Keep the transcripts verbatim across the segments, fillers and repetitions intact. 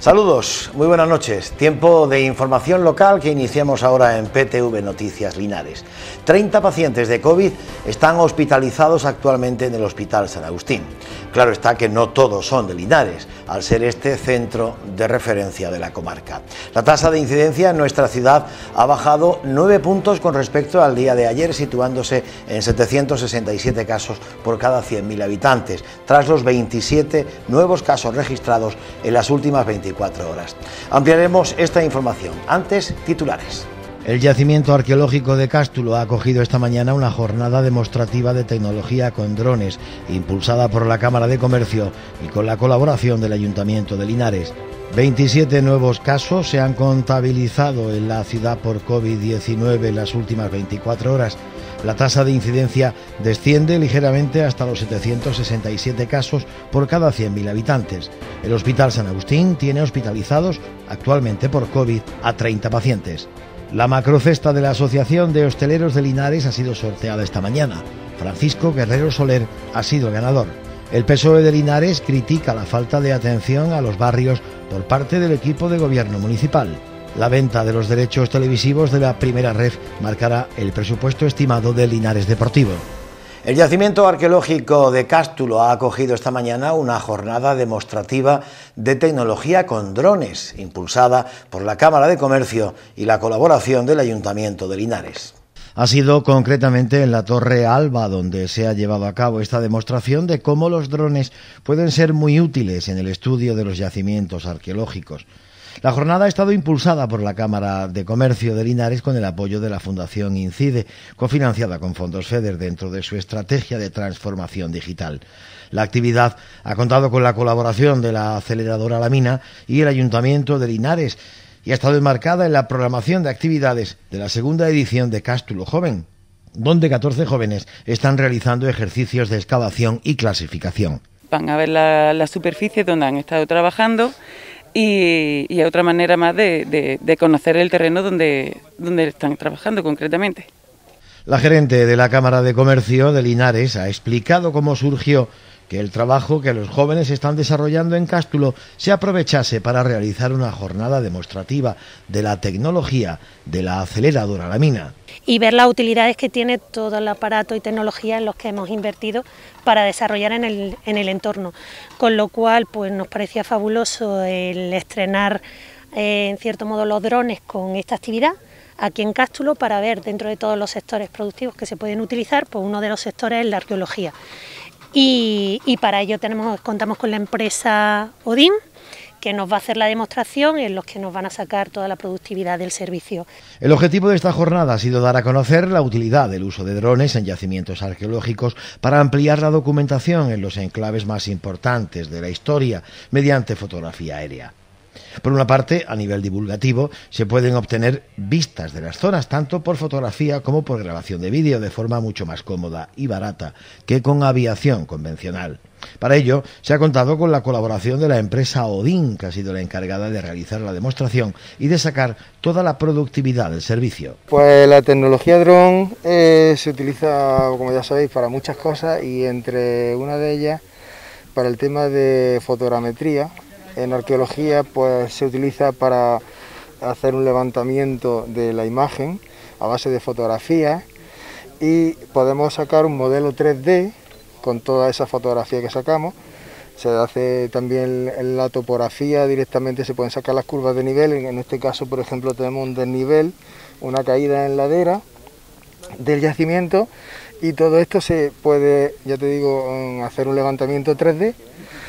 Saludos, muy buenas noches. Tiempo de información local que iniciamos ahora en P T V Noticias Linares. treinta pacientes de COVID están hospitalizados actualmente en el Hospital San Agustín. Claro está que no todos son de Linares, al ser este centro de referencia de la comarca. La tasa de incidencia en nuestra ciudad ha bajado nueve puntos con respecto al día de ayer, situándose en setecientos sesenta y siete casos por cada cien mil habitantes, tras los veintisiete nuevos casos registrados en las últimas veinticuatro horas. Ampliaremos esta información. Antes, titulares. El yacimiento arqueológico de Cástulo ha acogido esta mañana una jornada demostrativa de tecnología con drones, impulsada por la Cámara de Comercio y con la colaboración del Ayuntamiento de Linares. veintisiete nuevos casos se han contabilizado en la ciudad por COVID diecinueve en las últimas veinticuatro horas. La tasa de incidencia desciende ligeramente hasta los setecientos sesenta y siete casos por cada cien mil habitantes. El Hospital San Agustín tiene hospitalizados actualmente por COVID a treinta pacientes. La macrocesta de la Asociación de Hosteleros de Linares ha sido sorteada esta mañana. Francisco Guerrero Soler ha sido el ganador. El P S O E de Linares critica la falta de atención a los barrios por parte del equipo de gobierno municipal. La venta de los derechos televisivos de la primera ref marcará el presupuesto estimado de Linares Deportivo. El yacimiento arqueológico de Cástulo ha acogido esta mañana una jornada demostrativa de tecnología con drones, impulsada por la Cámara de Comercio y la colaboración del Ayuntamiento de Linares. Ha sido concretamente en la Torre Alba donde se ha llevado a cabo esta demostración de cómo los drones pueden ser muy útiles en el estudio de los yacimientos arqueológicos. La jornada ha estado impulsada por la Cámara de Comercio de Linares con el apoyo de la Fundación INCIDE, cofinanciada con fondos FEDER dentro de su estrategia de transformación digital. La actividad ha contado con la colaboración de la aceleradora La Mina y el Ayuntamiento de Linares y ha estado enmarcada en la programación de actividades de la segunda edición de Cástulo Joven, donde catorce jóvenes están realizando ejercicios de excavación y clasificación. Van a ver la, la superficie donde han estado trabajando. Y, y otra manera más de, de, de conocer el terreno donde, donde están trabajando concretamente. La gerente de la Cámara de Comercio de Linares ha explicado cómo surgió que el trabajo que los jóvenes están desarrollando en Cástulo se aprovechase para realizar una jornada demostrativa de la tecnología de la aceleradora La Mina. Y ver las utilidades que tiene todo el aparato y tecnología en los que hemos invertido para desarrollar en el, en el entorno. Con lo cual, pues nos parecía fabuloso el estrenar, eh, en cierto modo, los drones con esta actividad aquí en Cástulo para ver dentro de todos los sectores productivos que se pueden utilizar, pues uno de los sectores es la arqueología. Y, y para ello tenemos, contamos con la empresa Odin, que nos va a hacer la demostración y en los que nos van a sacar toda la productividad del servicio. El objetivo de esta jornada ha sido dar a conocer la utilidad del uso de drones en yacimientos arqueológicos para ampliar la documentación en los enclaves más importantes de la historia mediante fotografía aérea. Por una parte, a nivel divulgativo, se pueden obtener vistas de las zonas tanto por fotografía como por grabación de vídeo de forma mucho más cómoda y barata que con aviación convencional. Para ello, se ha contado con la colaboración de la empresa Odin, que ha sido la encargada de realizar la demostración y de sacar toda la productividad del servicio. Pues la tecnología dron eh, se utiliza, como ya sabéis, para muchas cosas y entre una de ellas para el tema de fotogrametría. En arqueología pues se utiliza para hacer un levantamiento de la imagen a base de fotografías y podemos sacar un modelo tres D con toda esa fotografía que sacamos. Se hace también en la topografía, directamente se pueden sacar las curvas de nivel. En este caso, por ejemplo, tenemos un desnivel, una caída en ladera del yacimiento y todo esto se puede, ya te digo, hacer un levantamiento tres D.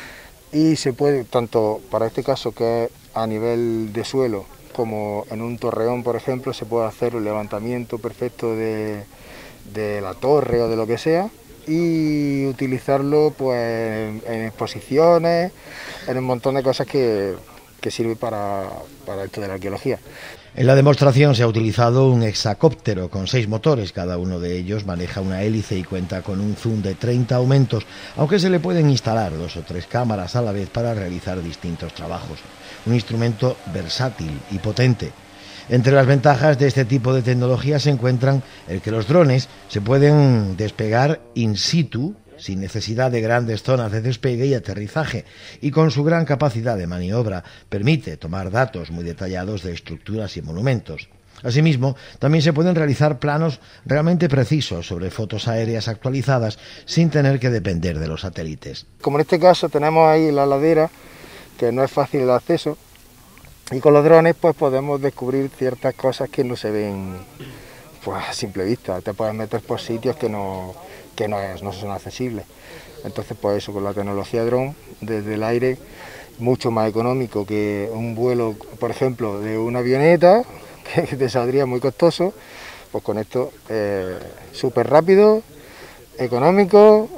Y se puede, tanto para este caso que es a nivel de suelo, como en un torreón, por ejemplo, se puede hacer un levantamiento perfecto de, de la torre o de lo que sea y utilizarlo pues en, en exposiciones, en un montón de cosas que, que sirve para, para esto de la arqueología. En la demostración se ha utilizado un hexacóptero con seis motores, cada uno de ellos maneja una hélice y cuenta con un zoom de treinta aumentos, aunque se le pueden instalar dos o tres cámaras a la vez para realizar distintos trabajos. Un instrumento versátil y potente. Entre las ventajas de este tipo de tecnología se encuentran el que los drones se pueden despegar in situ sin necesidad de grandes zonas de despegue y aterrizaje, y con su gran capacidad de maniobra permite tomar datos muy detallados de estructuras y monumentos. Asimismo, también se pueden realizar planos realmente precisos sobre fotos aéreas actualizadas sin tener que depender de los satélites. Como en este caso tenemos ahí la ladera, que no es fácil el acceso, y con los drones pues podemos descubrir ciertas cosas que no se ven pues a simple vista. Te puedes meter por sitios que no, que no, es, no son accesibles. Entonces pues eso, con la tecnología dron desde el aire, mucho más económico que un vuelo, por ejemplo, de una avioneta, que te saldría muy costoso, pues con esto eh, súper rápido, económico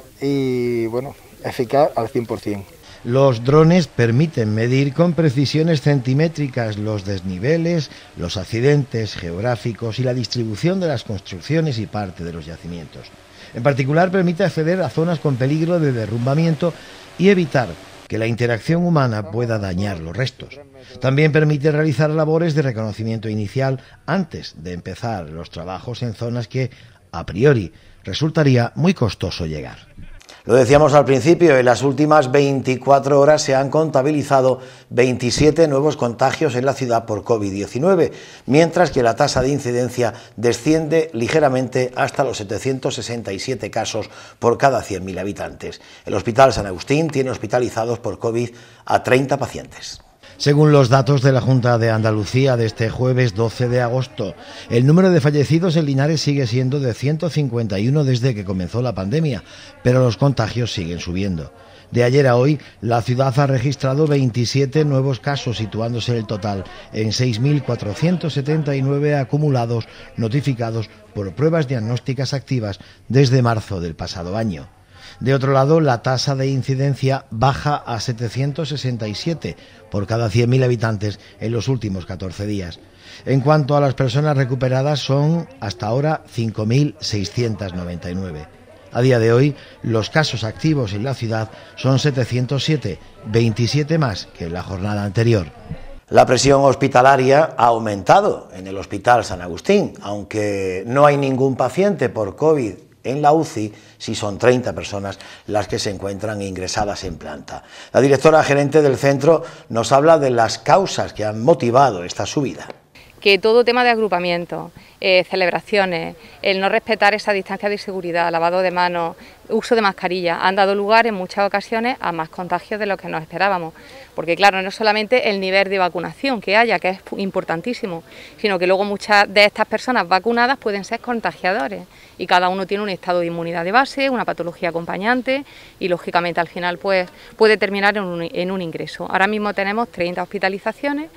y bueno, eficaz al cien por cien. Los drones permiten medir con precisiones centimétricas los desniveles, los accidentes geográficos y la distribución de las construcciones y parte de los yacimientos. En particular, permite acceder a zonas con peligro de derrumbamiento y evitar que la interacción humana pueda dañar los restos. También permite realizar labores de reconocimiento inicial antes de empezar los trabajos en zonas que, a priori, resultaría muy costoso llegar. Lo decíamos al principio, en las últimas veinticuatro horas se han contabilizado veintisiete nuevos contagios en la ciudad por COVID diecinueve, mientras que la tasa de incidencia desciende ligeramente hasta los setecientos sesenta y siete casos por cada cien mil habitantes. El Hospital San Agustín tiene hospitalizados por COVID a treinta pacientes. Según los datos de la Junta de Andalucía de este jueves doce de agosto, el número de fallecidos en Linares sigue siendo de ciento cincuenta y uno desde que comenzó la pandemia, pero los contagios siguen subiendo. De ayer a hoy, la ciudad ha registrado veintisiete nuevos casos, situándose el total en seis mil cuatrocientos setenta y nueve acumulados notificados por pruebas diagnósticas activas desde marzo del pasado año. De otro lado, la tasa de incidencia baja a setecientos sesenta y siete por cada cien mil habitantes en los últimos catorce días. En cuanto a las personas recuperadas, son hasta ahora cinco mil seiscientos noventa y nueve. A día de hoy, los casos activos en la ciudad son setecientos siete, veintisiete más que en la jornada anterior. La presión hospitalaria ha aumentado en el Hospital San Agustín, aunque no hay ningún paciente por COVID en la U C I, si son treinta personas las que se encuentran ingresadas en planta. La directora gerente del centro nos habla de las causas que han motivado esta subida. Que todo tema de agrupamiento, eh, celebraciones, el no respetar esa distancia de seguridad, lavado de manos, uso de mascarilla, han dado lugar en muchas ocasiones a más contagios de lo que nos esperábamos. Porque claro, no solamente el nivel de vacunación que haya, que es importantísimo, sino que luego muchas de estas personas vacunadas pueden ser contagiadores y cada uno tiene un estado de inmunidad de base, una patología acompañante y lógicamente al final pues puede terminar en un, en un ingreso. Ahora mismo tenemos treinta hospitalizaciones.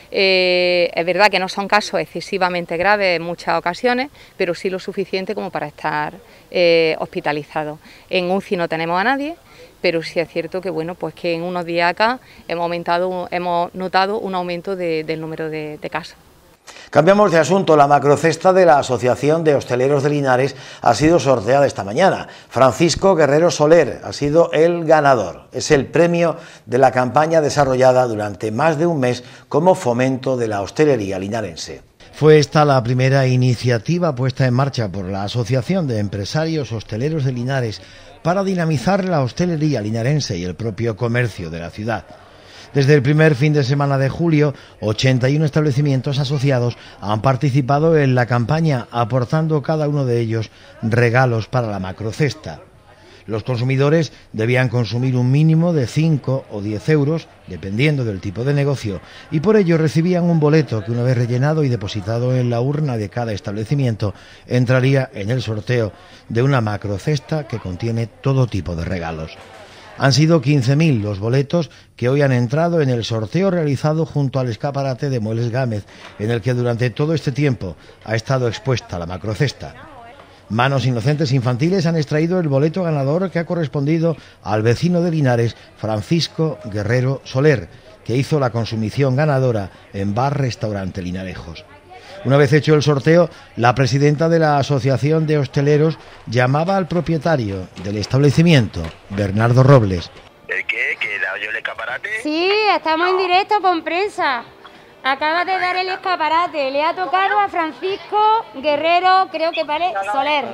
Eh, es verdad que no son casos excesivamente graves en muchas ocasiones, pero sí lo suficiente como para estar eh, hospitalizados. En U C I no tenemos a nadie, pero sí es cierto que bueno, pues que en unos días acá hemos aumentado, hemos notado un aumento de, del número de, de casos. Cambiamos de asunto. La macrocesta de la Asociación de Hosteleros de Linares ha sido sorteada esta mañana. Francisco Guerrero Soler ha sido el ganador. Es el premio de la campaña desarrollada durante más de un mes como fomento de la hostelería linarense. Fue esta la primera iniciativa puesta en marcha por la Asociación de Empresarios Hosteleros de Linares para dinamizar la hostelería linarense y el propio comercio de la ciudad. Desde el primer fin de semana de julio, ochenta y uno establecimientos asociados han participado en la campaña, aportando cada uno de ellos regalos para la macrocesta. Los consumidores debían consumir un mínimo de cinco o diez euros, dependiendo del tipo de negocio, y por ello recibían un boleto que, una vez rellenado y depositado en la urna de cada establecimiento, entraría en el sorteo de una macrocesta que contiene todo tipo de regalos. Han sido quince mil los boletos que hoy han entrado en el sorteo realizado junto al escaparate de Muebles Gámez, en el que durante todo este tiempo ha estado expuesta la macrocesta. Manos Inocentes Infantiles han extraído el boleto ganador que ha correspondido al vecino de Linares, Francisco Guerrero Soler, que hizo la consumición ganadora en Bar Restaurante Linarejos. Una vez hecho el sorteo, la presidenta de la Asociación de Hosteleros llamaba al propietario del establecimiento, Bernardo Robles. ¿El qué? ¿Que he dado yo el escaparate? Sí, estamos en directo con prensa. Acaba de dar el escaparate. Le ha tocado a Francisco Guerrero, creo que vale, Soler.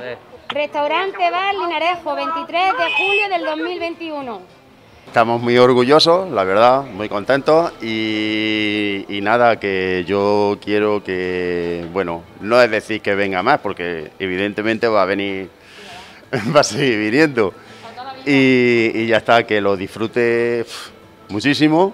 Restaurante Bar Linarejo, veintitrés de julio del dos mil veintiuno. Estamos muy orgullosos, la verdad, muy contentos y, y nada, que yo quiero que, bueno, no es decir que venga más, porque evidentemente va a venir, va a seguir viniendo y, y ya está, que lo disfrute muchísimo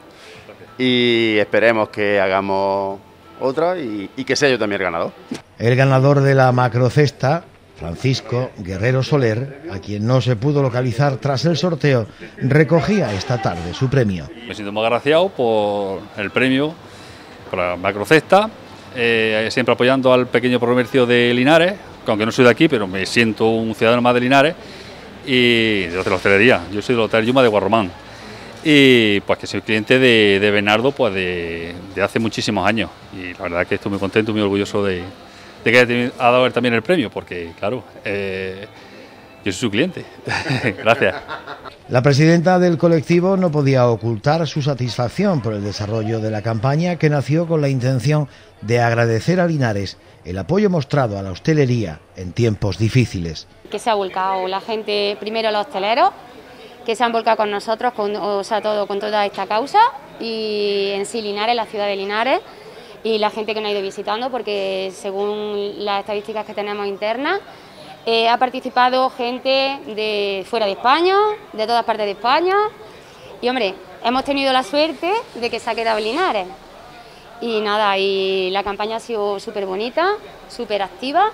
y esperemos que hagamos otra y, y que sea yo también el ganador. El ganador de la macrocesta, Francisco Guerrero Soler, a quien no se pudo localizar tras el sorteo, recogía esta tarde su premio. Me siento muy agraciado por el premio, por la macrocesta, eh, siempre apoyando al pequeño comercio de Linares, aunque no soy de aquí, pero me siento un ciudadano más de Linares y de la hostelería. Yo soy del Hotel Yuma de Guarromán y pues que soy cliente de, de Bernardo pues de, de hace muchísimos años y la verdad que estoy muy contento, muy orgulloso de de que ha dado él también el premio, porque, claro, eh, yo soy su cliente. Gracias. La presidenta del colectivo no podía ocultar su satisfacción por el desarrollo de la campaña, que nació con la intención de agradecer a Linares el apoyo mostrado a la hostelería en tiempos difíciles. Que se ha volcado la gente, primero los hosteleros, que se han volcado con nosotros, con, o sea, todo, con toda esta causa, y en sí Linares, la ciudad de Linares, y la gente que nos ha ido visitando, porque según las estadísticas que tenemos internas, eh, ha participado gente de fuera de España, de todas partes de España, y hombre, hemos tenido la suerte de que se ha quedado en Linares. Y nada, y la campaña ha sido súper bonita, súper activa,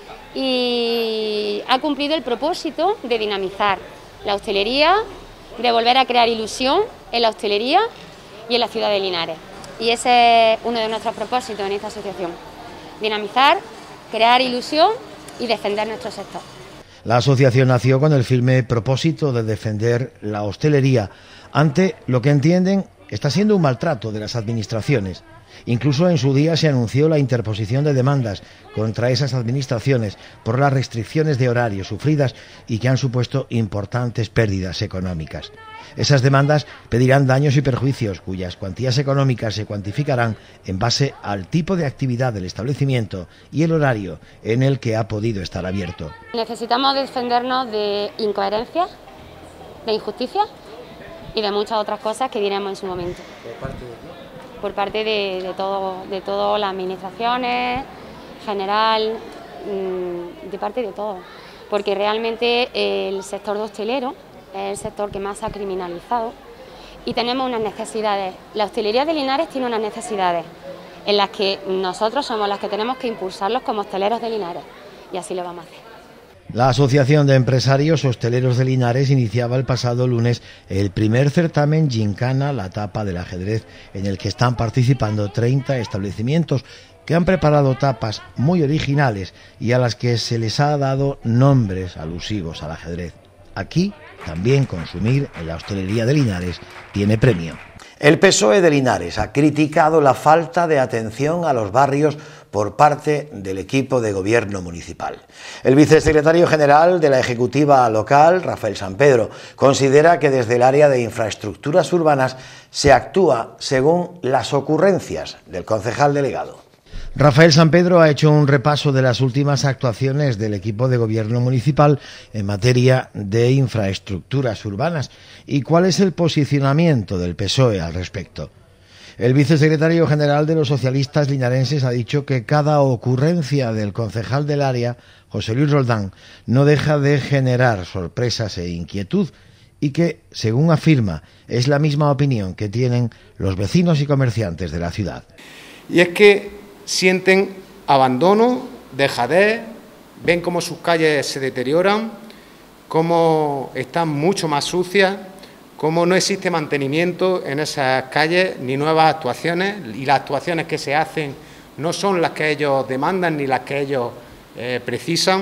y ha cumplido el propósito de dinamizar la hostelería, de volver a crear ilusión en la hostelería y en la ciudad de Linares. Y ese es uno de nuestros propósitos en esta asociación, dinamizar, crear ilusión y defender nuestro sector. La asociación nació con el firme propósito de defender la hostelería ante lo que entienden está siendo un maltrato de las administraciones. Incluso en su día se anunció la interposición de demandas contra esas administraciones por las restricciones de horario sufridas y que han supuesto importantes pérdidas económicas. Esas demandas pedirán daños y perjuicios cuyas cuantías económicas se cuantificarán en base al tipo de actividad del establecimiento y el horario en el que ha podido estar abierto. Necesitamos defendernos de incoherencias, de injusticias y de muchas otras cosas que diremos en su momento. ¿Por parte de qué? Por parte de, de, todo, de todas las administraciones, general, de parte de todo. Porque realmente el sector de hostelero es el sector que más se ha criminalizado y tenemos unas necesidades. La hostelería de Linares tiene unas necesidades en las que nosotros somos las que tenemos que impulsarlos como hosteleros de Linares y así lo vamos a hacer. La Asociación de Empresarios Hosteleros de Linares iniciaba el pasado lunes el primer certamen Gincana, la tapa del ajedrez, en el que están participando treinta establecimientos que han preparado tapas muy originales y a las que se les ha dado nombres alusivos al ajedrez. Aquí también consumir en la hostelería de Linares tiene premio. El P S O E de Linares ha criticado la falta de atención a los barrios por parte del equipo de gobierno municipal. El vicesecretario general de la Ejecutiva local, Rafael Sampedro, considera que desde el área de infraestructuras urbanas se actúa según las ocurrencias del concejal delegado. Rafael Sampedro ha hecho un repaso de las últimas actuaciones del equipo de gobierno municipal en materia de infraestructuras urbanas y cuál es el posicionamiento del P S O E al respecto. El vicesecretario general de los socialistas linarenses ha dicho que cada ocurrencia del concejal del área, José Luis Roldán, no deja de generar sorpresas e inquietud y que, según afirma, es la misma opinión que tienen los vecinos y comerciantes de la ciudad. Y es que sienten abandono, dejadez, ven cómo sus calles se deterioran, cómo están mucho más sucias, cómo no existe mantenimiento en esas calles ni nuevas actuaciones, y las actuaciones que se hacen no son las que ellos demandan ni las que ellos eh, precisan,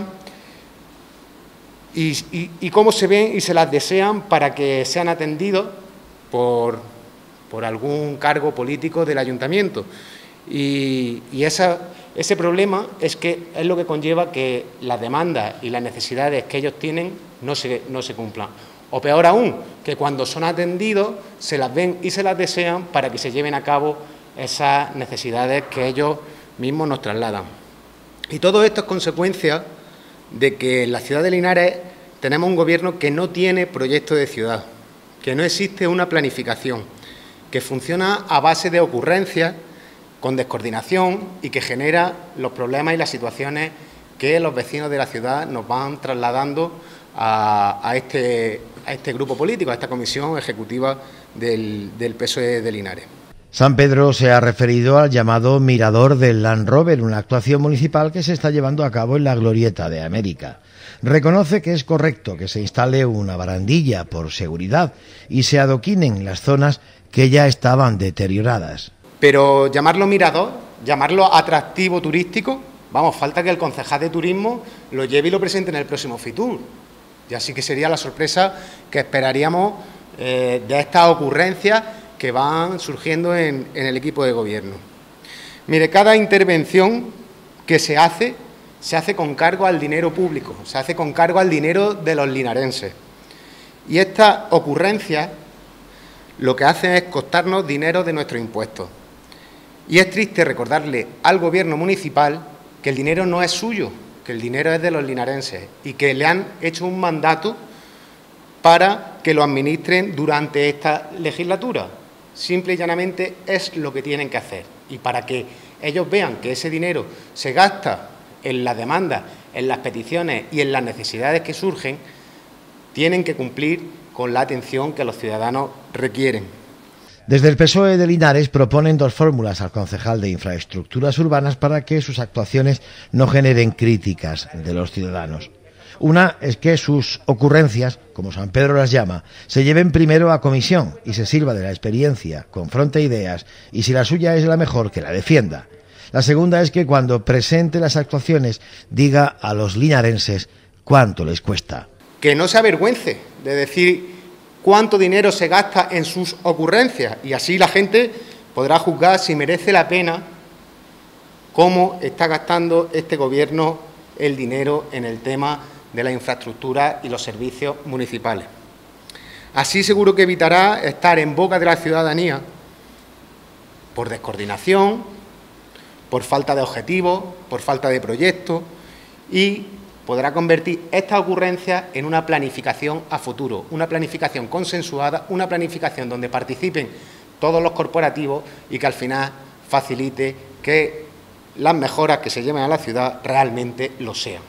y, y, y cómo se ven y se las desean para que sean atendidos por, por algún cargo político del ayuntamiento. Y, y esa, ese problema es que es lo que conlleva que las demandas y las necesidades que ellos tienen no se, no se cumplan. O peor aún, que cuando son atendidos se las ven y se las desean para que se lleven a cabo esas necesidades que ellos mismos nos trasladan. Y todo esto es consecuencia de que en la ciudad de Linares tenemos un gobierno que no tiene proyecto de ciudad, que no existe una planificación, que funciona a base de ocurrencias, con descoordinación y que genera los problemas y las situaciones que los vecinos de la ciudad nos van trasladando a, a, este, a este grupo político, a esta comisión ejecutiva del, del P S O E de Linares. San Pedro se ha referido al llamado Mirador del Land Rover, una actuación municipal que se está llevando a cabo en la Glorieta de América. Reconoce que es correcto que se instale una barandilla por seguridad y se adoquinen las zonas que ya estaban deterioradas. Pero llamarlo mirador, llamarlo atractivo turístico, vamos, falta que el concejal de turismo lo lleve y lo presente en el próximo Fitur. Y así que sería la sorpresa que esperaríamos eh, de estas ocurrencias que van surgiendo en, en el equipo de gobierno. Mire, cada intervención que se hace, se hace con cargo al dinero público, se hace con cargo al dinero de los linarenses. Y estas ocurrencias lo que hacen es costarnos dinero de nuestros impuestos. Y es triste recordarle al gobierno municipal que el dinero no es suyo, que el dinero es de los linarenses y que le han hecho un mandato para que lo administren durante esta legislatura. Simple y llanamente es lo que tienen que hacer. Y para que ellos vean que ese dinero se gasta en las demandas, en las peticiones y en las necesidades que surgen, tienen que cumplir con la atención que los ciudadanos requieren. Desde el P S O E de Linares proponen dos fórmulas al concejal de Infraestructuras Urbanas para que sus actuaciones no generen críticas de los ciudadanos. Una es que sus ocurrencias, como San Pedro las llama, se lleven primero a comisión y se sirva de la experiencia, confronte ideas y si la suya es la mejor, que la defienda. La segunda es que cuando presente las actuaciones diga a los linarenses cuánto les cuesta. Que no se avergüence de decir cuánto dinero se gasta en sus ocurrencias y así la gente podrá juzgar si merece la pena cómo está gastando este gobierno el dinero en el tema de la infraestructura y los servicios municipales. Así seguro que evitará estar en boca de la ciudadanía por descoordinación, por falta de objetivos, por falta de proyectos y podrá convertir estas ocurrencias en una planificación a futuro, una planificación consensuada, una planificación donde participen todos los corporativos y que al final facilite que las mejoras que se lleven a la ciudad realmente lo sean.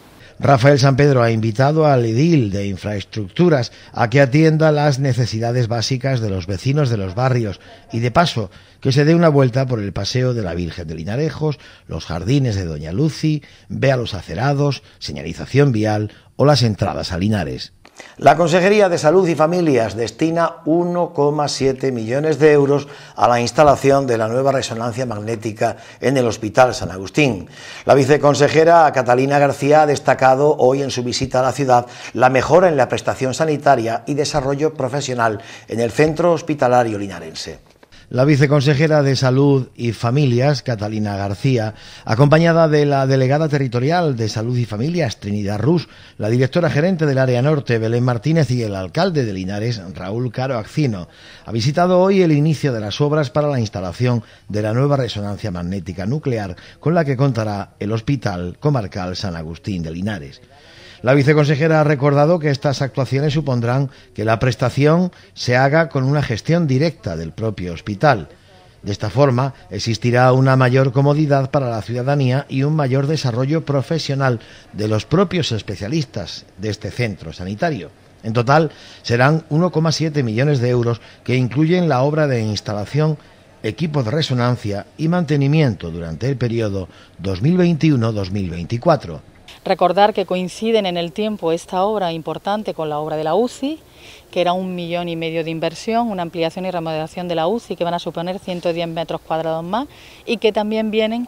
Rafael San Pedro ha invitado al edil de Infraestructuras a que atienda las necesidades básicas de los vecinos de los barrios y, de paso, que se dé una vuelta por el Paseo de la Virgen de Linarejos, los jardines de Doña Lucy, vea los acerados, señalización vial o las entradas a Linares. La Consejería de Salud y Familias destina uno coma siete millones de euros a la instalación de la nueva resonancia magnética en el Hospital San Agustín. La viceconsejera Catalina García ha destacado hoy en su visita a la ciudad la mejora en la prestación sanitaria y desarrollo profesional en el centro hospitalario linarense. La viceconsejera de Salud y Familias, Catalina García, acompañada de la delegada territorial de Salud y Familias, Trinidad Rus, la directora gerente del área norte, Belén Martínez, y el alcalde de Linares, Raúl Caro Accino, ha visitado hoy el inicio de las obras para la instalación de la nueva resonancia magnética nuclear con la que contará el Hospital Comarcal San Agustín de Linares. La viceconsejera ha recordado que estas actuaciones supondrán que la prestación se haga con una gestión directa del propio hospital. De esta forma, existirá una mayor comodidad para la ciudadanía y un mayor desarrollo profesional de los propios especialistas de este centro sanitario. En total, serán uno coma siete millones de euros que incluyen la obra de instalación, equipo de resonancia y mantenimiento durante el periodo dos mil veintiuno a dos mil veinticuatro. Recordar que coinciden en el tiempo esta obra importante con la obra de la U C I, que era un millón y medio de inversión, una ampliación y remodelación de la U C I que van a suponer ciento diez metros cuadrados más y que también vienen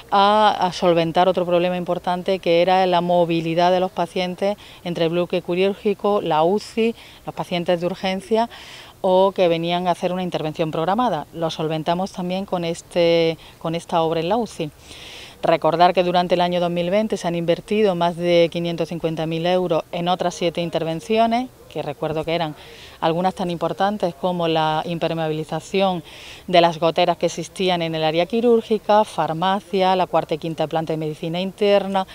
a, a solventar otro problema importante que era la movilidad de los pacientes entre el bloque quirúrgico, la U C I, los pacientes de urgencia o que venían a hacer una intervención programada. Lo solventamos también con, este, con esta obra en la U C I. Recordar que durante el año dos mil veinte se han invertido más de quinientos cincuenta mil euros en otras siete intervenciones, que recuerdo que eran algunas tan importantes como la impermeabilización de las goteras que existían en el área quirúrgica, farmacia, la cuarta y quinta planta de medicina interna,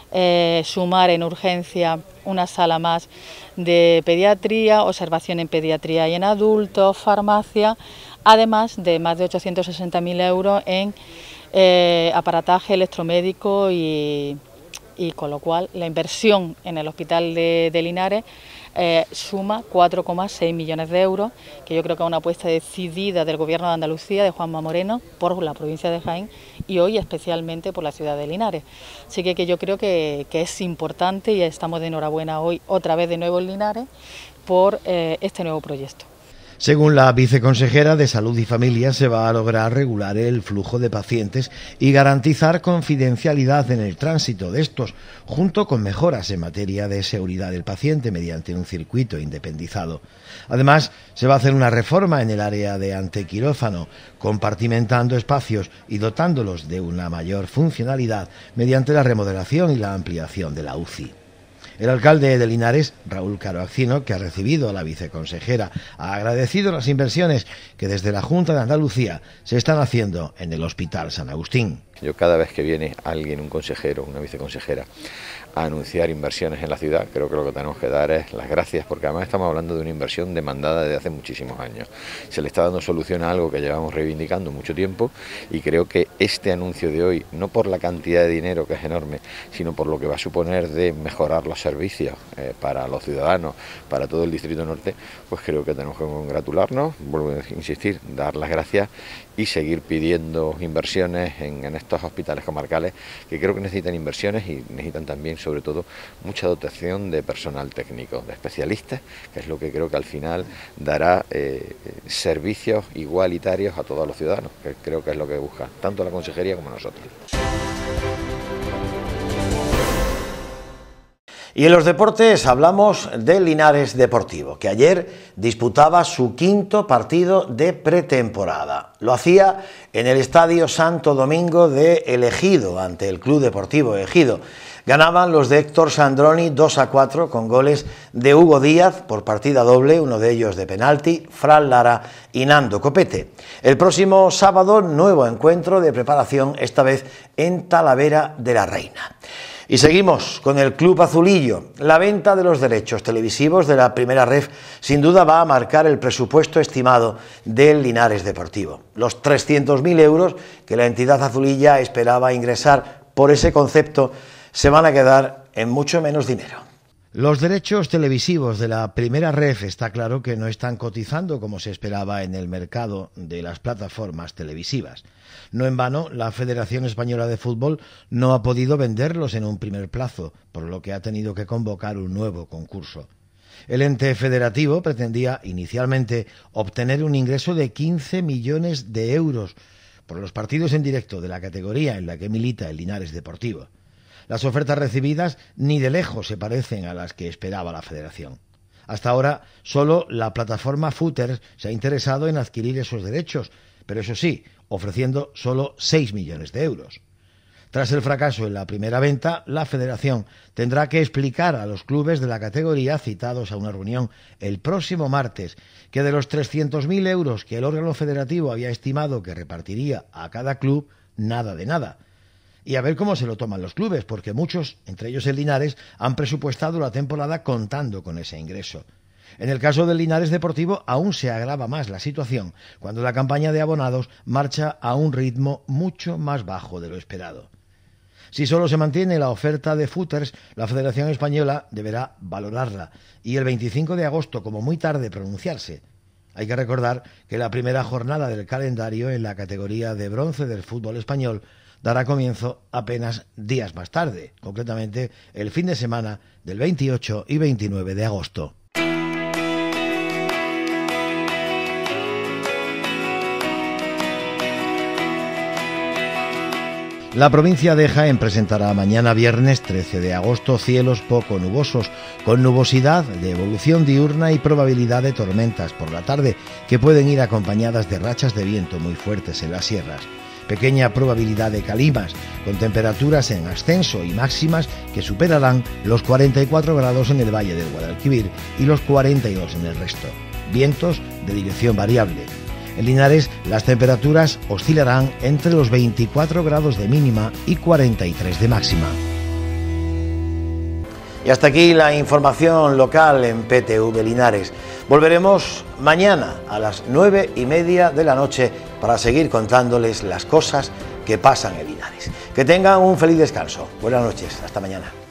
eh, sumar en urgencia una sala más de pediatría, observación en pediatría y en adultos, farmacia, además de más de ochocientos sesenta mil euros en eh, aparataje electromédico y, y con lo cual la inversión en el hospital de, de Linares eh, suma cuatro coma seis millones de euros, que yo creo que es una apuesta decidida del Gobierno de Andalucía, de Juanma Moreno, por la provincia de Jaén y hoy especialmente por la ciudad de Linares. Así que, que yo creo que, que es importante y estamos de enhorabuena hoy otra vez de nuevo en Linares por eh, este nuevo proyecto. Según la viceconsejera de Salud y Familia, se va a lograr regular el flujo de pacientes y garantizar confidencialidad en el tránsito de estos, junto con mejoras en materia de seguridad del paciente mediante un circuito independizado. Además, se va a hacer una reforma en el área de antequirófano, compartimentando espacios y dotándolos de una mayor funcionalidad mediante la remodelación y la ampliación de la U C I. El alcalde de Linares, Raúl Caro Acino, que ha recibido a la viceconsejera, ha agradecido las inversiones que desde la Junta de Andalucía se están haciendo en el Hospital San Agustín. Yo cada vez que viene alguien, un consejero, una viceconsejera, a anunciar inversiones en la ciudad, creo que lo que tenemos que dar es las gracias, porque además estamos hablando de una inversión demandada desde hace muchísimos años. Se le está dando solución a algo que llevamos reivindicando mucho tiempo y creo que este anuncio de hoy, no por la cantidad de dinero que es enorme, sino por lo que va a suponer de mejorar los servicios eh, para los ciudadanos, para todo el Distrito Norte, pues creo que tenemos que congratularnos, vuelvo a insistir, dar las gracias y seguir pidiendo inversiones en, en estos hospitales comarcales, que creo que necesitan inversiones y necesitan también, sobre todo, mucha dotación de personal técnico, de especialistas, que es lo que creo que al final dará eh, servicios igualitarios a todos los ciudadanos, que creo que es lo que busca tanto la consejería como nosotros. Y en los deportes hablamos del Linares Deportivo, que ayer disputaba su quinto partido de pretemporada. Lo hacía en el Estadio Santo Domingo de El Ejido, ante el Club Deportivo Ejido. Ganaban los de Héctor Sandroni dos a cuatro con goles de Hugo Díaz por partida doble, uno de ellos de penalti, Fran Lara y Nando Copete. El próximo sábado, nuevo encuentro de preparación, esta vez en Talavera de la Reina. Y seguimos con el Club Azulillo. La venta de los derechos televisivos de la Primera Ref sin duda va a marcar el presupuesto estimado del Linares Deportivo. Los trescientos mil euros que la entidad azulilla esperaba ingresar por ese concepto se van a quedar en mucho menos dinero. Los derechos televisivos de la Primera Ref está claro que no están cotizando como se esperaba en el mercado de las plataformas televisivas. No en vano, la Federación Española de Fútbol no ha podido venderlos en un primer plazo, por lo que ha tenido que convocar un nuevo concurso. El ente federativo pretendía inicialmente obtener un ingreso de quince millones de euros por los partidos en directo de la categoría en la que milita el Linares Deportivo. Las ofertas recibidas ni de lejos se parecen a las que esperaba la Federación. Hasta ahora, solo la plataforma Footers se ha interesado en adquirir esos derechos, pero eso sí, ofreciendo solo seis millones de euros. Tras el fracaso en la primera venta, la Federación tendrá que explicar a los clubes de la categoría citados a una reunión el próximo martes que de los trescientos mil euros que el órgano federativo había estimado que repartiría a cada club, nada de nada. Y a ver cómo se lo toman los clubes, porque muchos, entre ellos el Linares, han presupuestado la temporada contando con ese ingreso. En el caso del Linares Deportivo aún se agrava más la situación, cuando la campaña de abonados marcha a un ritmo mucho más bajo de lo esperado. Si solo se mantiene la oferta de Footers, la Federación Española deberá valorarla y el veinticinco de agosto, como muy tarde, pronunciarse. Hay que recordar que la primera jornada del calendario en la categoría de bronce del fútbol español dará comienzo apenas días más tarde, concretamente el fin de semana del veintiocho y veintinueve de agosto. La provincia de Jaén presentará mañana viernes trece de agosto cielos poco nubosos, con nubosidad de evolución diurna y probabilidad de tormentas por la tarde, que pueden ir acompañadas de rachas de viento muy fuertes en las sierras. Pequeña probabilidad de calimas, con temperaturas en ascenso y máximas que superarán los cuarenta y cuatro grados en el Valle del Guadalquivir y los cuarenta y dos en el resto. Vientos de dirección variable. En Linares las temperaturas oscilarán entre los veinticuatro grados de mínima y cuarenta y tres de máxima. Y hasta aquí la información local en P T V Linares. Volveremos mañana a las nueve y media de la noche para seguir contándoles las cosas que pasan en Linares. Que tengan un feliz descanso. Buenas noches. Hasta mañana.